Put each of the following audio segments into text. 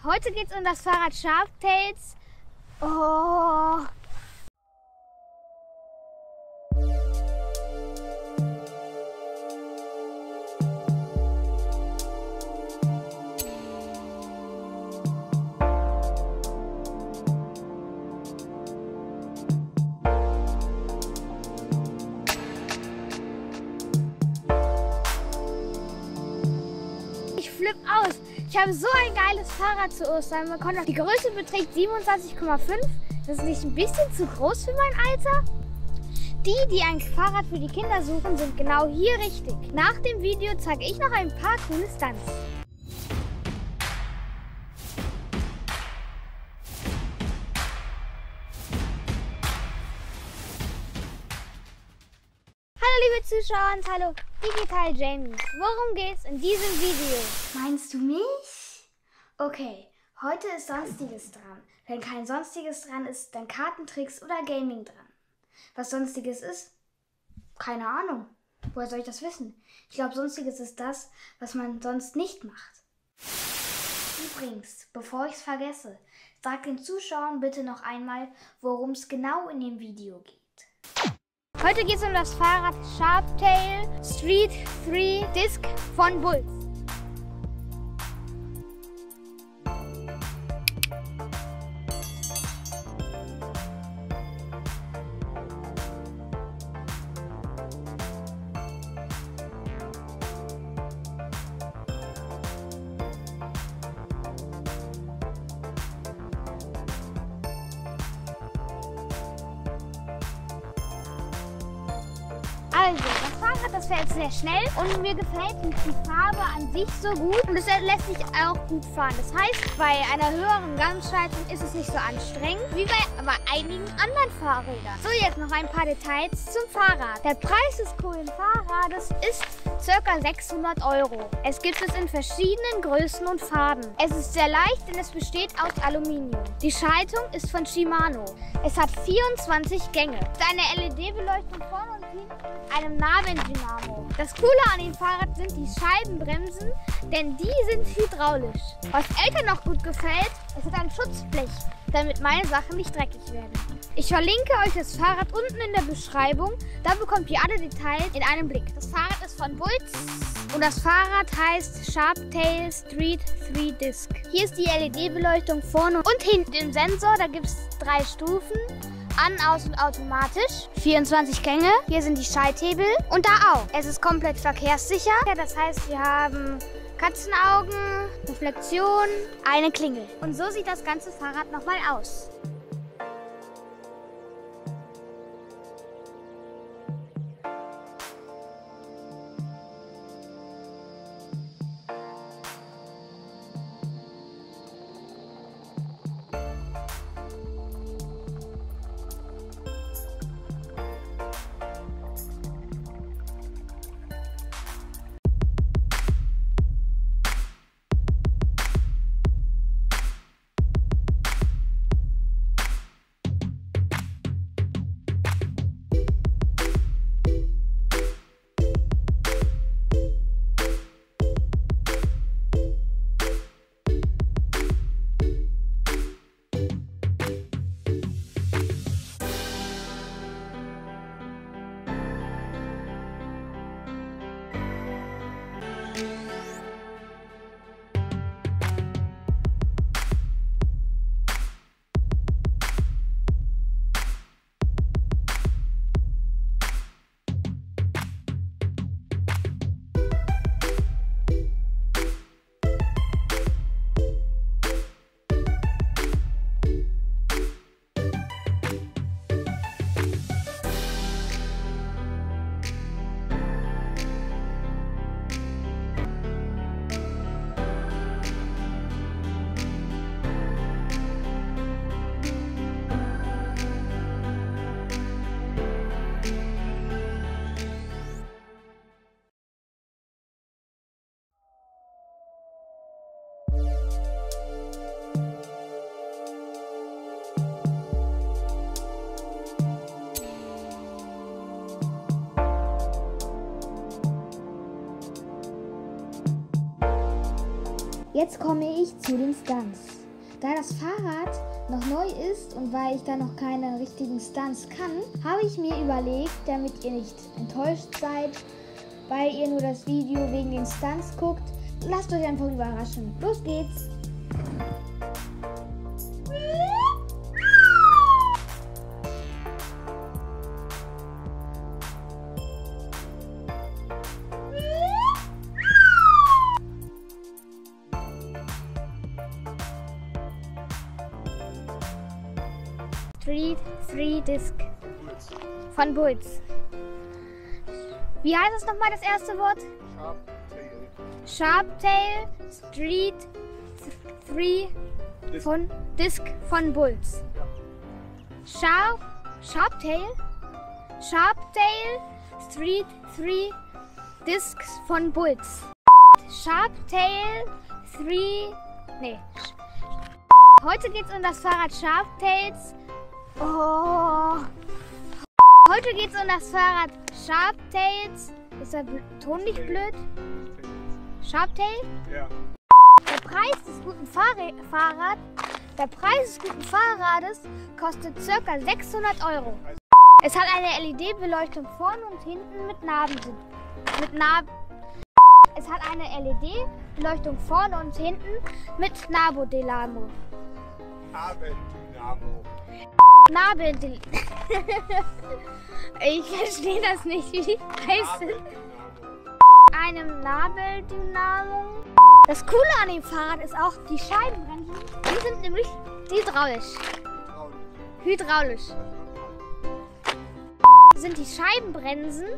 Heute geht es um das Fahrrad Sharptails. Oh. Ich flippe aus. Ich habe so ein geiles Fahrrad zu Ostern bekommen. Die Größe beträgt 27,5. Das ist nicht ein bisschen zu groß für mein Alter? Die ein Fahrrad für die Kinder suchen, sind genau hier richtig. Nach dem Video zeige ich noch ein paar coole Stunts. Hallo liebe Zuschauer und hallo Digital Jamies. Worum geht's in diesem Video? Meinst du mich? Okay, heute ist Sonstiges dran. Wenn kein Sonstiges dran ist, dann Kartentricks oder Gaming dran. Was Sonstiges ist? Keine Ahnung. Woher soll ich das wissen? Ich glaube, Sonstiges ist das, was man sonst nicht macht. Übrigens, bevor ich es vergesse, sag den Zuschauern bitte noch einmal, worum es genau in dem Video geht. Heute geht es um das Fahrrad Sharptail Street 3 Disc von Bulls. Also, das Fahrrad, das fährt sehr schnell und mir gefällt die Farbe an sich so gut und es lässt sich auch gut fahren. Das heißt, bei einer höheren Gangschaltung ist es nicht so anstrengend wie bei einigen anderen Fahrrädern. So, jetzt noch ein paar Details zum Fahrrad. Der Preis des coolen Fahrrades ist ca. 600 €. Es gibt es in verschiedenen Größen und Farben. Es ist sehr leicht, denn es besteht aus Aluminium. Die Schaltung ist von Shimano. Es hat 24 Gänge. Es ist eine LED-Beleuchtung vorne und hinten einem Nabendynamo. Das Coole an dem Fahrrad sind die Scheibenbremsen, denn die sind hydraulisch. Was Eltern noch gut gefällt, es hat ein Schutzblech, damit meine Sachen nicht dreckig werden. Ich verlinke euch das Fahrrad unten in der Beschreibung, da bekommt ihr alle Details in einem Blick. Das Fahrrad ist von Bulls und das Fahrrad heißt Sharptail Street 3 Disc. Hier ist die LED-Beleuchtung vorne und hinten den Sensor, da gibt es 3 Stufen. An, aus und automatisch. 24 Gänge. Hier sind die Schalthebel und da auch. Es ist komplett verkehrssicher. Das heißt, wir haben Katzenaugen, Reflexion, eine Klingel. Und so sieht das ganze Fahrrad nochmal aus. Jetzt komme ich zu den Stunts. Da das Fahrrad noch neu ist und weil ich da noch keine richtigen Stunts kann, habe ich mir überlegt, damit ihr nicht enttäuscht seid, weil ihr nur das Video wegen den Stunts guckt, lasst euch einfach überraschen. Los geht's! Street 3 Disc von Bulls. Wie heißt es nochmal, das erste Wort? Sharptail Street 3 von Disc von Bulls. Sharptail Street 3 Discs von Bulls. Sharptail 3. Nee. Heute geht es um das Fahrrad Sharptails. Oh. Heute geht es um das Fahrrad Sharptails. Ist der Ton nicht blöd? Sharptail? Ja. Der Preis des guten Fahrrades kostet ca. 600 €. Es hat eine LED-Beleuchtung vorne und hinten mit Es hat eine LED-Beleuchtung vorne und hinten mit Nabodynamo. Nabeldynamo. Ich verstehe das nicht, wie die heißen. Einem Nabeldynamo. Das Coole an dem Fahrrad ist auch, die Scheibenbremsen, die sind nämlich hydraulisch. Sind die Scheibenbremsen,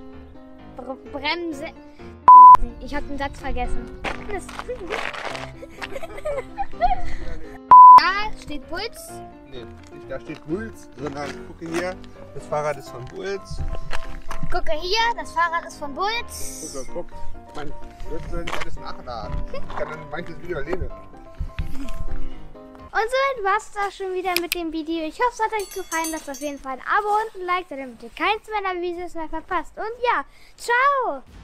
ich habe den Satz vergessen. Da steht Bulls. Nee, nicht da steht Bulls, sondern gucke hier, das Fahrrad ist von Bulls. Gucke hier, das Fahrrad ist von Bulls. Guck, man soll nicht alles nachladen. Ich kann dann manches Video erleben. Und somit war es auch schon wieder mit dem Video. Ich hoffe, es hat euch gefallen. Lasst auf jeden Fall ein Abo und ein Like, damit ihr keins meiner Videos mehr verpasst. Und ja, ciao!